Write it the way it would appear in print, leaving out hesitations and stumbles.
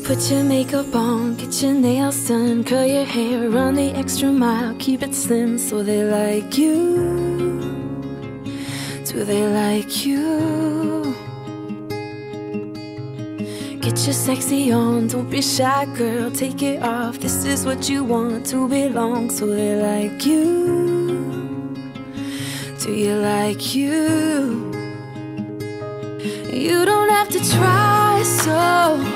Put your makeup on, get your nails done, curl your hair, run the extra mile, keep it slim so they like you. Do they like you? Get your sexy on, don't be shy girl, take it off. This is what you want, to belong, so they like you. Do you like you? You don't have to try so